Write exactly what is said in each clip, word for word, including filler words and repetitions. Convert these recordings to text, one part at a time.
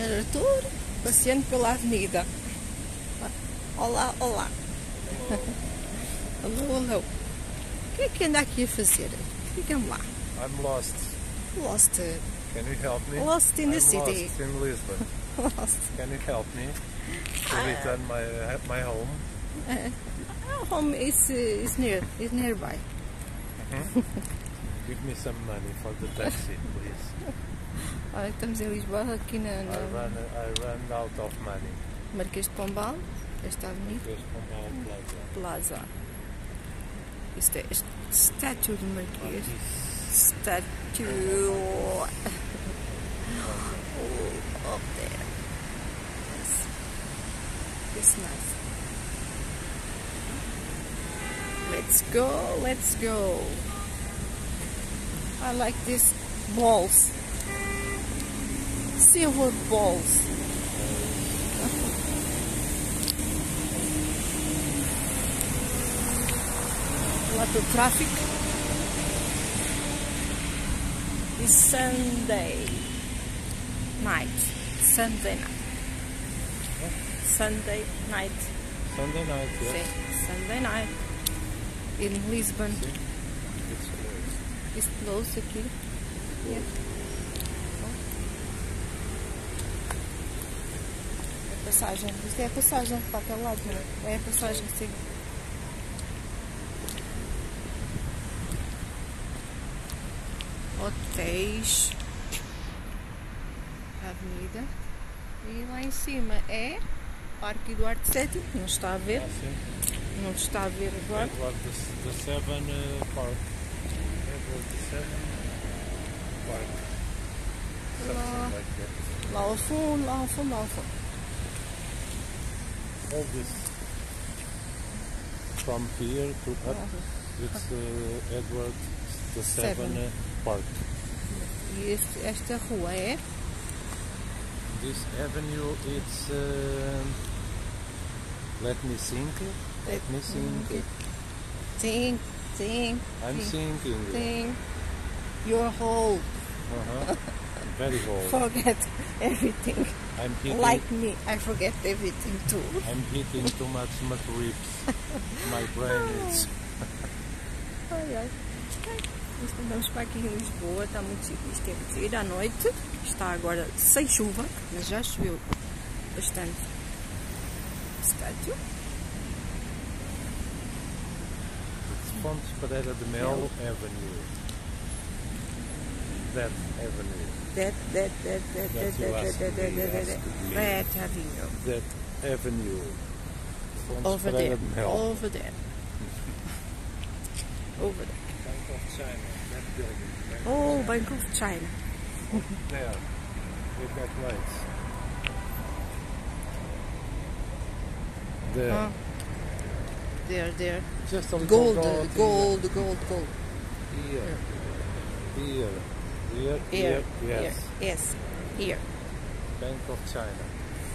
senhor Arthur, passeando pela avenida. Olá, olá. Alô, alô. O que é que anda aqui a fazer? Diga-me lá. I'm lost. Lost. Can you help me? Lost in the I'm city. Lost in Lisbon. Lost. Can you help me to return my uh, my home? Uh, our home is, uh, is near, is nearby. Mm-hmm. Give me some money for the taxi, please. Olha, estamos em Lisboa, aqui na, na I run I run out of money. Marquês de Pombal, esta avenida. Marquês de Pombal Plaza. Plaza. Isto é estátua de Marquês. Statue. Oh, up there. Yes. It's nice. Let's go, let's go. I like these balls. Silver balls. A lot of traffic. It's Sunday night. Sunday night. Sunday night. Sunday night, yes. Sim, Sunday night. In Lisbon. Sim. It's closed. It's close aqui. Yeah. É passagem. Isto é a passagem para aquele lado, não é? É a passagem, sim. Hotéis, a avenida, e lá em cima é Parque Eduardo sétimo, não está a ver, Ah, sim. não está a ver agora. Edward the, the Seven uh, Park. Edward the Seven Park. Lá, Something like that. lá ao fundo, lá ao fundo, lá ao fundo. All this from here to up, it's uh, Edward the Seven, Seven. uh, Park. E este, esta rua é This avenue, it's uh, let me think. Let me think. Think, think, I'm think, thinking. think. You're old. Uh-huh. Very old. Forget everything. I'm eating. Like me, I forget everything too. I'm eating too much McRibs. My brain is. Ai, ai. Estamos para aqui em Lisboa, está muito chique, isto é muito giro à noite, está agora sem chuva, mas já choveu bastante. Estádio. It's Fontes Pereira de Melo Avenue. That avenue. That, that, that, that, that, that, that, that, that, that, that avenue. That avenue. Fontes Over Pereira there, de Melo. over there. Over there. Bank of China. That building. Bank Oh, of Bank of China. There. With that lights. There. Oh. There, there. Just a little Gold, gold, gold, gold, gold. Here. Here. Here. Here, Here. Yes. here, yes, here. Bank of China.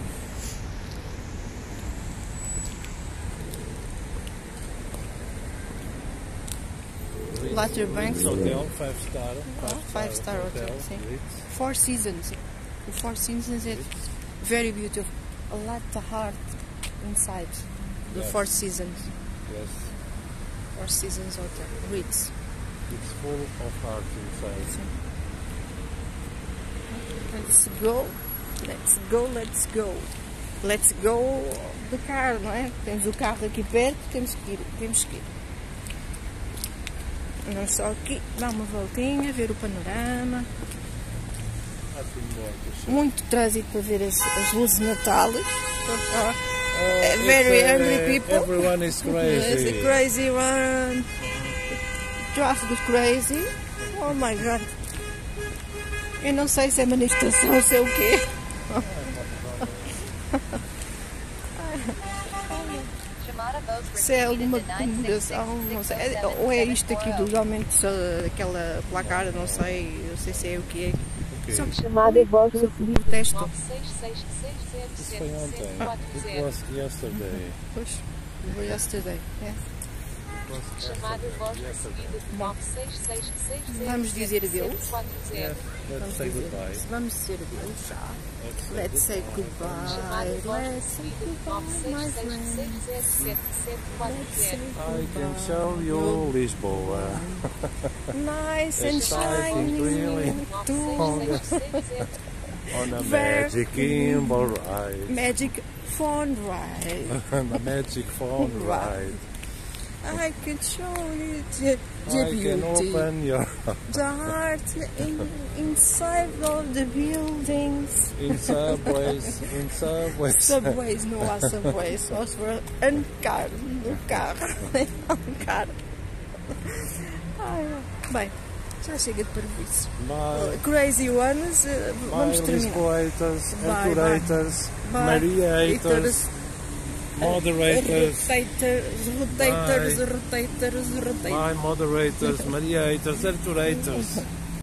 Latter Banks. Hotel, five star. Oh, five star hotel, sim. Ritz. Four Seasons. The Four Seasons is Ritz. very beautiful. A lot of heart inside the Yes. Four Seasons. Yes. Four Seasons Hotel. Ritz. It's full of heart inside. Let's go. Let's go, let's go. Let's go de carro, não é? Temos o carro aqui perto, temos que ir. Temos que ir. Não só aqui, dar uma voltinha, ver o panorama. Muito trânsito para ver as, as luzes de Natal. Oh, Very it's, uh, angry people. Everyone is crazy. It's a crazy one. Traffic is crazy. Oh my god. Eu não sei se é manifestação, se é o quê. Se é alguma comemoração, não sei. Ou é isto aqui dos aumentos, aquela placar, não sei. Não sei se é o que é. Okay. Só chamada voz do protesto. Isso foi ontem. It was yesterday. Pois, it was yesterday. Yes. Chamada voz recebida de nove seis seis seis zero. Vamos dizer adeus. Yeah, let's Vamos say dizer goodbye. adeus. Vamos dizer adeus já. Let's say Let's say goodbye. Chamada voz Let's say recebida de nove goodbye, my seis seis friend. seis zero sete sete quatro zero. I can show you Lisboa. Nice and Exciting, shiny. really. nove seis seis seis zero. On a Where- magic gimbal ride. Magic phone ride. On a magic phone ride. I can show you the, the I can beauty. open your The heart in, inside of the buildings. in subways, in subways. Subways, não há subways, só se for um carro, no carro, um carro. Ai, bem, já chega de parvoíce. Bye, Crazy ones, eh, vamos bye terminar. Lisboeters, Bye, Ancorators, Bye. Mariators, Moderators. Rotators, rotators, rotators, rotators. Bye, Moderators, Mariators, Ancorators.